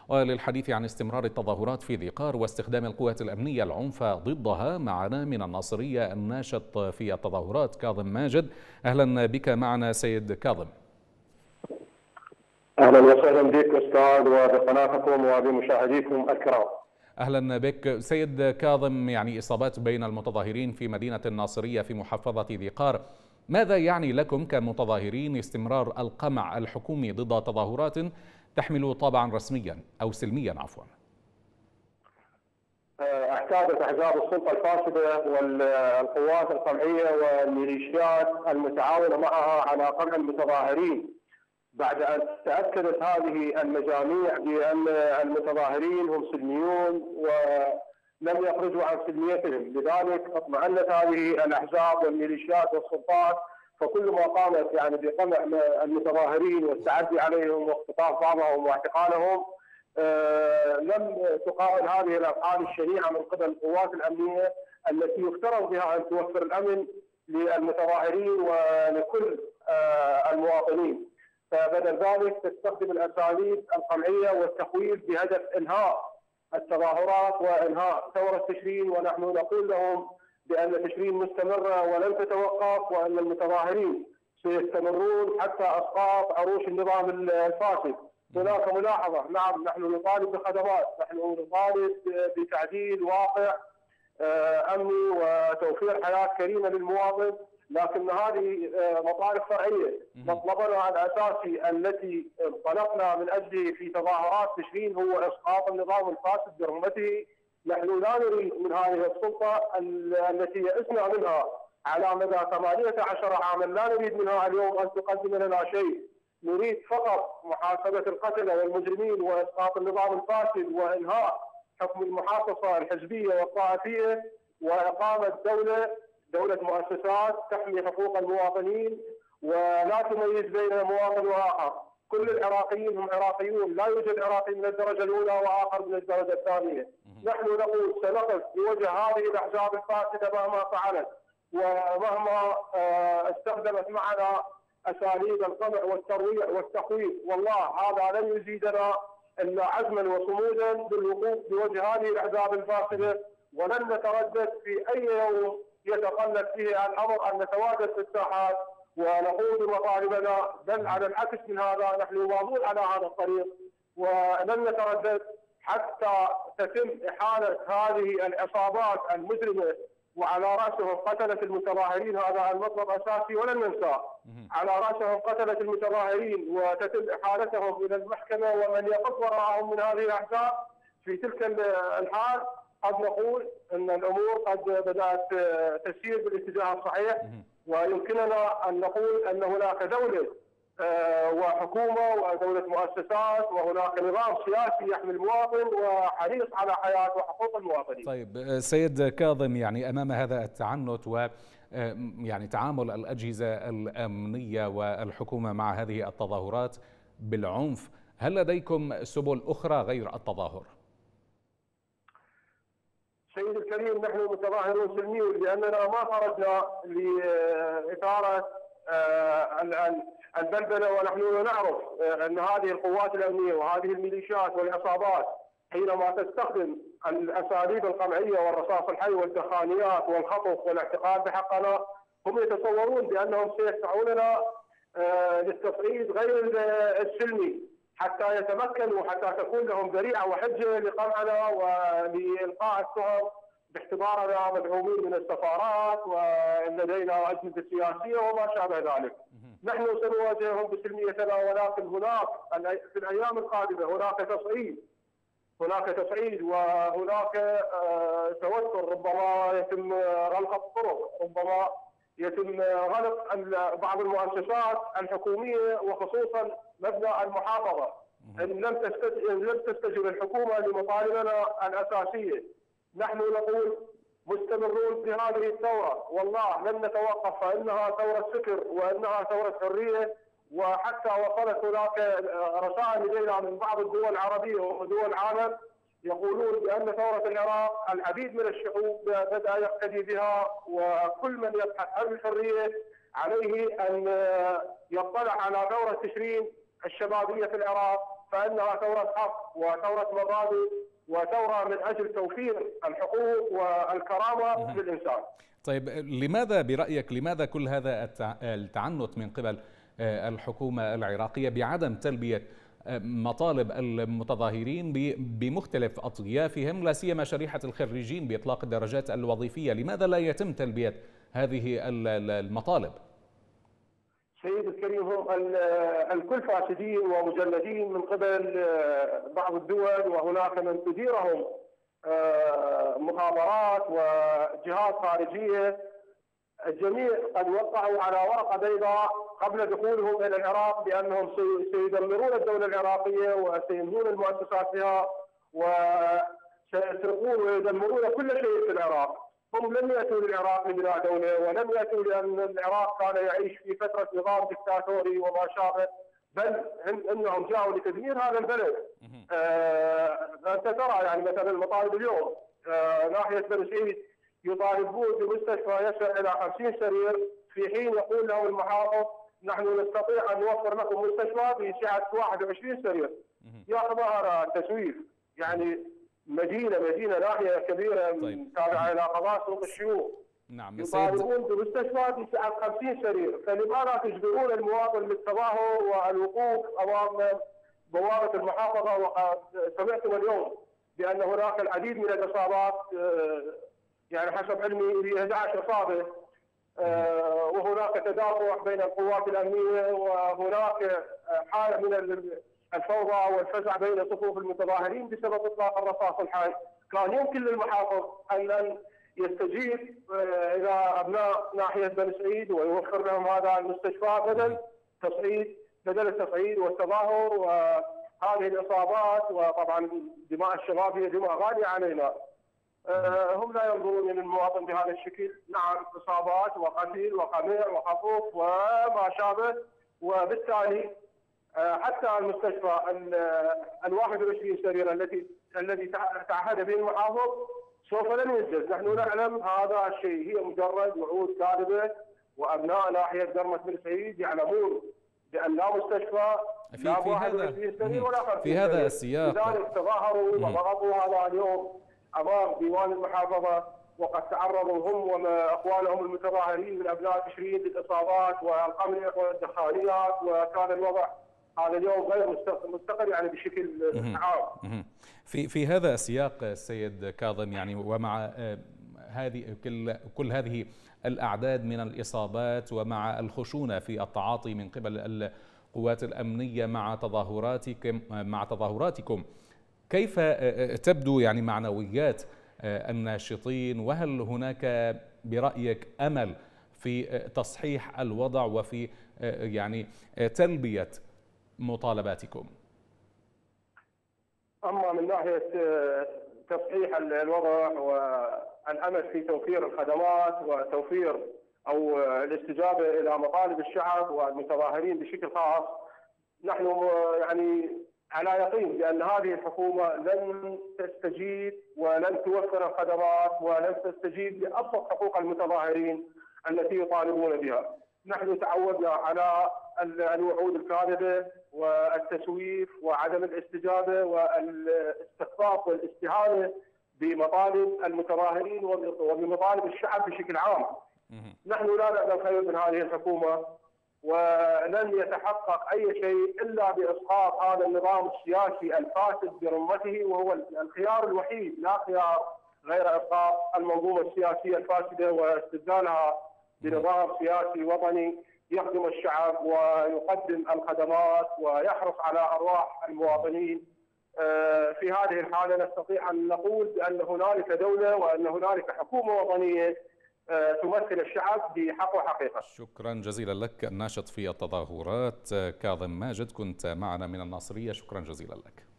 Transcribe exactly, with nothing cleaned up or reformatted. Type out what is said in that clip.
وللحديث عن استمرار التظاهرات في ذي قار واستخدام القوات الأمنية العنف ضدها معنا من الناصرية الناشط في التظاهرات كاظم ماجد. أهلا بك معنا سيد كاظم. أهلا وسهلا بك أستاذ وبقناتكم وبمشاهديكم الكرام. أهلا بك سيد كاظم. يعني إصابات بين المتظاهرين في مدينة الناصرية في محافظة ذي قار، ماذا يعني لكم كمتظاهرين استمرار القمع الحكومي ضد تظاهرات تحمل طابعا رسميا أو سلميا عفوا؟ اعتادت أحزاب السلطة الفاسدة والقوات القمعية والميليشيات المتعاونة معها على قمع المتظاهرين بعد أن تأكدت هذه المجاميع بأن المتظاهرين هم سلميون ولم يخرجوا عن سلميتهم، لذلك اطمأنت هذه الأحزاب والميليشيات والسلطات، فكل ما قامت يعني بقمع المتظاهرين والتعدي عليهم واختطاف بعضهم واعتقالهم آه لم تقاوم هذه الأفعال الشنيعة من قبل القوات الأمنية التي يفترض بها أن توفر الأمن للمتظاهرين ولكل آه المواطنين. فبدل ذلك تستخدم الاساليب القمعيه والتخويف بهدف انهاء التظاهرات وانهاء ثوره تشرين، ونحن نقول لهم بان تشرين مستمره ولن تتوقف، وان المتظاهرين سيستمرون حتى اسقاط عروش النظام الفاسد. هناك ملاحظه، نعم نحن نطالب بخدمات، نحن نطالب بتعديل واقع امني وتوفير حياه كريمه للمواطن، لكن هذه مطالب فرعيه. مطلبنا الاساسي التي انطلقنا من اجله في تظاهرات تشرين هو اسقاط النظام الفاسد برمته. نحن لا نريد من هذه السلطه التي يئسنا منها على مدى ثمانية عشر عاما، لا نريد منها اليوم ان تقدم لنا شيء، نريد فقط محاسبه القتله والمجرمين واسقاط النظام الفاسد وانهاء حكم المحاصصه الحزبيه والطائفيه واقامه دوله دولة مؤسسات تحمي حقوق المواطنين ولا تميز بين مواطن وآخر. كل العراقيين هم عراقيون، لا يوجد عراقي من الدرجة الأولى وآخر من الدرجة الثانية. نحن نقول سنقف بوجه هذه الأحزاب الفاسدة مهما فعلت ومهما استخدمت معنا أساليب القمع والترويع والتخويف، والله هذا لن يزيدنا إلا عزما وصمودا بالوقوف بوجه هذه الأحزاب الفاسدة، ولن نتردد في أي يوم يتقلد فيه الامر ان نتواجد في الساحات ونقول بمطالبنا، بل على العكس من هذا نحن ماضون على هذا الطريق ولن نتردد حتى تتم احاله هذه العصابات المجرمه وعلى راسهم قتله المتظاهرين. هذا المطلب اساسي ولن ننساه، على راسهم قتله المتظاهرين وتتم احالتهم الى المحكمه، ومن يقف وراءهم من هذه الاحزاب. في تلك الحال قد نقول ان الامور قد بدات تسير بالاتجاه الصحيح، ويمكننا ان نقول ان هناك دوله وحكومه ودوله مؤسسات وهناك نظام سياسي يحمي المواطن وحريص على حياه وحقوق المواطنين. طيب سيد كاظم، يعني امام هذا التعنت و يعني تعامل الاجهزه الامنيه والحكومه مع هذه التظاهرات بالعنف، هل لديكم سبل اخرى غير التظاهر؟ سيد الكريم، نحن متظاهرون سلميون لاننا ما خرجنا لاثاره البلبله، ونحن نعرف ان هذه القوات الامنيه وهذه الميليشيات والعصابات حينما تستخدم الاساليب القمعيه والرصاص الحي والدخانيات والخطف والاعتقال بحقنا، هم يتصورون بانهم سيدفعوننا للتصعيد غير السلمي حتى يتمكنوا، حتى تكون لهم ذريعه وحجه لقمعنا ولالقاء التهم باعتبارنا مدعومين من السفارات ولدينا اجهزه سياسيه وما شابه ذلك. نحن سنواجههم بسلميتنا، ولكن هناك في الايام القادمه هناك تصعيد، هناك تصعيد وهناك توتر، ربما يتم غلق الطرق، ربما يتم غلق بعض المؤسسات الحكوميه وخصوصا مبنى المحافظه ان لم ان لم تستجب الحكومه لمطالبنا الاساسيه. نحن نقول مستمرون في هذه الثوره، والله لن نتوقف، فانها ثوره فكر وانها ثوره حريه. وحتى وصلت هناك رسائل الينا من بعض الدول العربيه ودول العالم يقولون بان ثوره العراق العديد من الشعوب بدا يقتدي بها، وكل من يبحث عن الحريه عليه ان يطلع على ثوره تشرين الشبابيه في العراق فانها ثوره حق وثوره مبادئ وثوره من اجل توفير الحقوق والكرامه للانسان. طيب لماذا برأيك لماذا كل هذا التعنت من قبل الحكومة العراقية بعدم تلبية مطالب المتظاهرين بمختلف أطيافهم، لا سيما شريحة الخريجين بإطلاق الدرجات الوظيفية؟ لماذا لا يتم تلبية هذه المطالب؟ سيد الكريم، هم الكل فاسدين ومجندين من قبل بعض الدول، وهناك من تديرهم مخابرات وجهات خارجية. الجميع قد وقعوا على ورقة بيضاء قبل دخولهم إلى العراق بأنهم سيدمرون الدولة العراقية وسينهون المؤسسات فيها وسيسرقون ويدمرون كل شيء في العراق. هم لم يأتوا للعراق لبناء دولة، ولم يأتوا لأن العراق كان يعيش في فترة نظام دكتاتوري وما شابه، بل انهم جاءوا لتدمير هذا البلد. آه انت ترى يعني مثلا المطالب اليوم، آه ناحيه بني سعيد يطالبون بمستشفى يصل الى خمسين سرير، في حين يقول لهم المحافظ نحن نستطيع ان نوفر لكم مستشفى بسعه واحد وعشرين سرير. يا اخي هذا تسويف. يعني مدينه مدينه ناحيه كبيره تابعه الى قضاء سوق الشيوخ، نعم يطالبون بمستشفى بسعه خمسين سرير، فلماذا تجبرون المواطن بالتظاهر والوقوف امام بوابه المحافظه؟ وقد سمعتم اليوم بان هناك العديد من الاصابات، يعني حسب علمي ب أحد عشر اصابه، وهناك تدافع بين القوات الامنيه، وهناك حاله من الفوضى والفزع بين صفوف المتظاهرين بسبب اطلاق الرصاص الحي. كان يمكن للمحافظ ان يستجيب الى ابناء ناحيه بني سعيد ويوفر لهم هذا المستشفى بدل تصعيد بدل التصعيد والتظاهر وهذه الاصابات. وطبعا دماء الشباب هي دماء غاليه علينا. هم لا ينظرون الى المواطن بهذا الشكل. نعم، اصابات وقتل وقمع وخطف وما شابه، وبالتالي حتى المستشفى ال واحد وعشرين سرير التي الذي تعهد به المحافظ سوف لن ينجز. نحن نعلم هذا الشيء، هي مجرد وعود كاذبه، وابناء ناحيه درمه بن سعيد يعلمون بان لا مستشفى في لا في هذا في هذا السياق. لذلك تظاهروا وضغطوا هذا اليوم امام ديوان المحافظه، وقد تعرضوا هم واخوانهم المتظاهرين من ابناء تشرين للاصابات والقمع والدخانيات، وكان الوضع هذا اليوم غير مستقر يعني بشكل عام. في في هذا السياق السيد كاظم، يعني ومع هذه كل كل هذه الاعداد من الاصابات ومع الخشونه في التعاطي من قبل القوات الامنيه مع تظاهراتكم مع تظاهراتكم كيف تبدو يعني معنويات الناشطين؟ وهل هناك برأيك أمل في تصحيح الوضع وفي يعني تلبية مطالباتكم؟ أما من ناحية تصحيح الوضع والأمل في توفير الخدمات وتوفير أو الاستجابة إلى مطالب الشعب والمتظاهرين بشكل خاص، نحن يعني على يقين بأن هذه الحكومة لن تستجيب ولن توفر الخدمات ولن تستجيب لأبسط حقوق المتظاهرين التي يطالبون بها. نحن تعودنا على الوعود الكاذبة والتسويف وعدم الاستجابة والاستخفاف والاستهانة بمطالب المتظاهرين وبمطالب الشعب بشكل عام. نحن لا نأمل خير من هذه الحكومة، ولن يتحقق أي شيء إلا بإسقاط هذا النظام السياسي الفاسد برمته، وهو الخيار الوحيد، لا خيار غير إسقاط المنظومة السياسية الفاسدة واستبدالها بنظام سياسي وطني يخدم الشعب ويقدم الخدمات ويحرص على أرواح المواطنين. في هذه الحالة نستطيع أن نقول بأن هنالك دولة وأن هنالك حكومة وطنية تمثل الشعب بحق وحقيقة. شكرا جزيلا لك الناشط في التظاهرات كاظم ماجد، كنت معنا من الناصرية. شكرا جزيلا لك.